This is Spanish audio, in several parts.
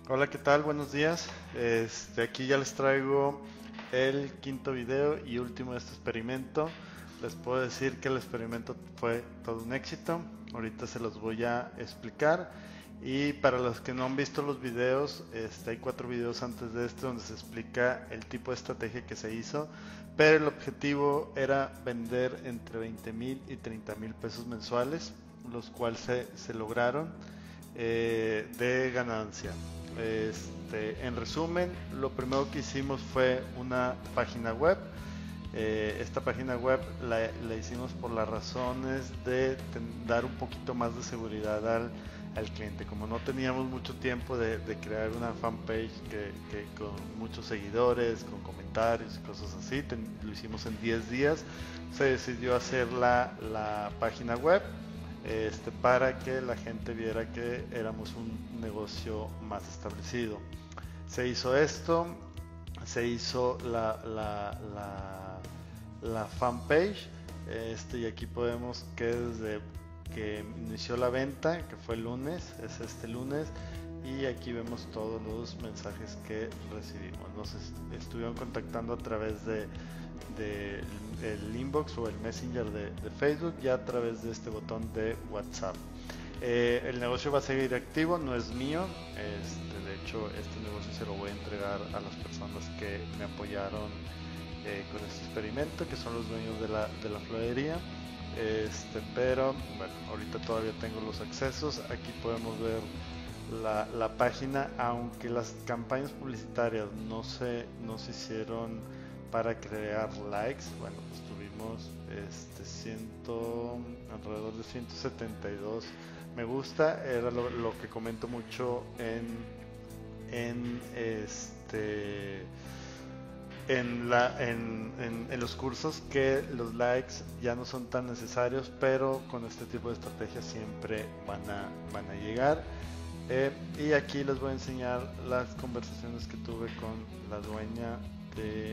Hola, ¿qué tal? Buenos días. Aquí ya les traigo el quinto video y último de este experimento. Les puedo decir que el experimento fue todo un éxito. Ahorita se los voy a explicar. Y para los que no han visto los videos, hay 4 videos antes de este donde se explica el tipo de estrategia que se hizo. Pero el objetivo era vender entre 20,000 y 30,000 pesos mensuales, los cuales se lograron de ganancia. En resumen, lo primero que hicimos fue una página web. Esta página web la hicimos por las razones de dar un poquito más de seguridad al cliente. Como no teníamos mucho tiempo de crear una fanpage que con muchos seguidores, con comentarios y cosas así, lo hicimos en 10 días. Se decidió hacer la página web para que la gente viera que éramos un negocio más establecido. Se hizo esto, se hizo la fanpage, y aquí podemos que desde que inició la venta, que fue el lunes, es este lunes, y aquí vemos todos los mensajes que recibimos. Nos estuvieron contactando a través de el inbox o el messenger de Facebook y a través de este botón de WhatsApp. El negocio va a seguir activo, no es mío. De hecho, este negocio se lo voy a entregar a las personas que me apoyaron con este experimento, que son los dueños de la florería. Pero bueno, ahorita todavía tengo los accesos. Aquí podemos ver la página, aunque las campañas publicitarias no se hicieron para crear likes. Bueno, pues tuvimos alrededor de 172 me gusta. Era lo que comento mucho en los cursos, que los likes ya no son tan necesarios, pero con este tipo de estrategias siempre van a llegar. Y aquí les voy a enseñar las conversaciones que tuve con la dueña de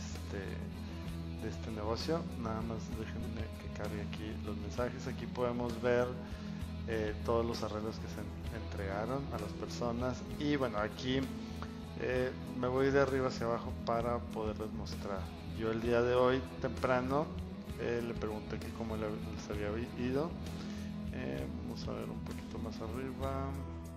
este negocio. Nada más déjenme que cargue aquí los mensajes. Aquí podemos ver todos los arreglos que se entregaron a las personas. Y bueno, aquí me voy de arriba hacia abajo para poderles mostrar. Yo el día de hoy temprano le pregunté que cómo les había ido. Vamos a ver un poquito más arriba.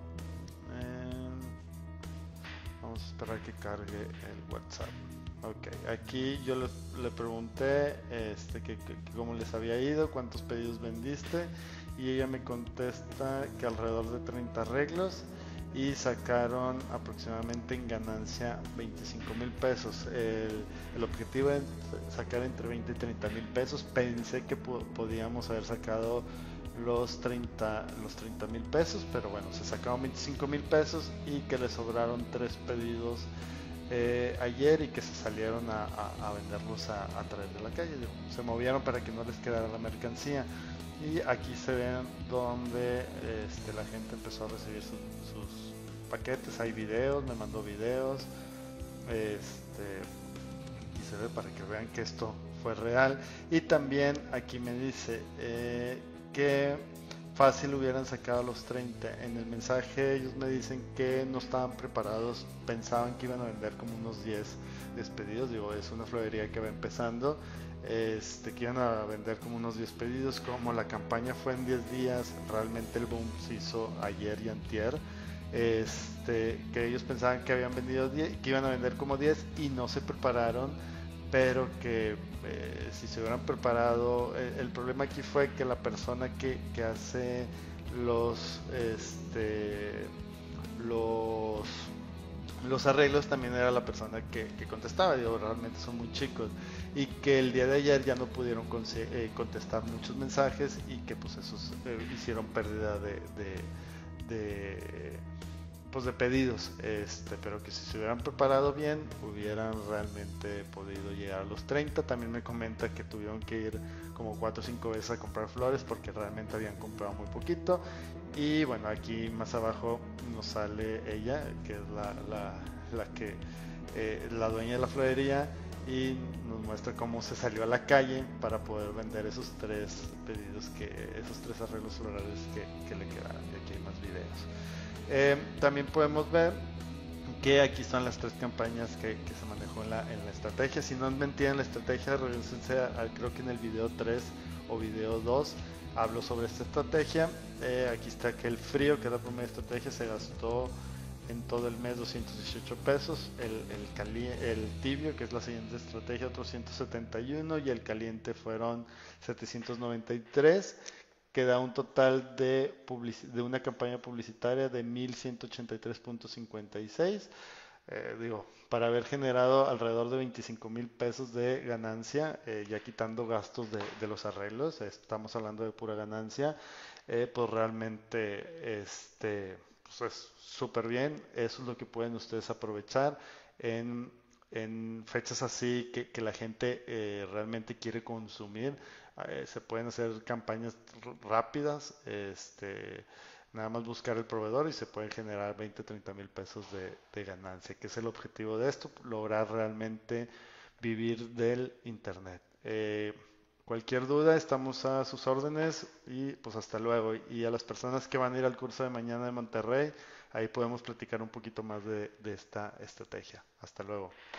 Vamos a esperar que cargue el WhatsApp. Ok, aquí yo le pregunté que cómo les había ido, cuántos pedidos vendiste, y ella me contesta que alrededor de 30 arreglos y sacaron aproximadamente en ganancia 25,000 pesos. El objetivo es sacar entre 20 y 30,000 pesos. Pensé que podíamos haber sacado los 30,000 pesos, pero bueno, se sacaron 25,000 pesos y que le sobraron 3 pedidos ayer, y que se salieron a venderlos a través de la calle. Se movieron para que no les quedara la mercancía. Y aquí se ven donde la gente empezó a recibir sus paquetes. Hay videos, me mandó videos, y se ve para que vean que esto fue real. Y también aquí me dice que fácil hubieran sacado los 30. En el mensaje ellos me dicen que no estaban preparados, pensaban que iban a vender como unos 10 pedidos. Digo, es una florería que va empezando, que iban a vender como unos 10 pedidos. Como la campaña fue en 10 días, realmente el boom se hizo ayer y antier. Que ellos pensaban que habían vendido 10, que iban a vender como 10 y no se prepararon, pero que si se hubieran preparado, el problema aquí fue que la persona que hace los arreglos también era la persona que contestaba. Digo, realmente son muy chicos, y que el día de ayer ya no pudieron contestar muchos mensajes, y que pues esos hicieron pérdida de pedidos, pero que si se hubieran preparado bien hubieran realmente podido llegar a los 30. También me comenta que tuvieron que ir como 4 o 5 veces a comprar flores porque realmente habían comprado muy poquito. Y bueno, aquí más abajo nos sale ella, que es la dueña de la florería, y nos muestra cómo se salió a la calle para poder vender esos 3 pedidos, esos 3 arreglos florales que le quedaron. Y aquí hay más videos. También podemos ver que aquí están las tres campañas que se manejó en la estrategia. Si no me entienden la estrategia, revísense creo que en el video 3 o video 2 hablo sobre esta estrategia. Aquí está que el frío, que es la primera estrategia, se gastó en todo el mes 218 pesos, el tibio, que es la siguiente estrategia, otros 171, y el caliente fueron 793, que da un total de una campaña publicitaria de 1183.56. Digo, para haber generado alrededor de 25,000 pesos de ganancia, ya quitando gastos de los arreglos, estamos hablando de pura ganancia, pues realmente pues es súper bien. Eso es lo que pueden ustedes aprovechar en, en fechas así que la gente realmente quiere consumir. Se pueden hacer campañas rápidas, nada más buscar el proveedor y se pueden generar 20, 30 mil pesos de ganancia, que es el objetivo de esto, lograr realmente vivir del internet. Cualquier duda, estamos a sus órdenes y pues hasta luego. Y a las personas que van a ir al curso de mañana de Monterrey, ahí podemos platicar un poquito más de esta estrategia. Hasta luego.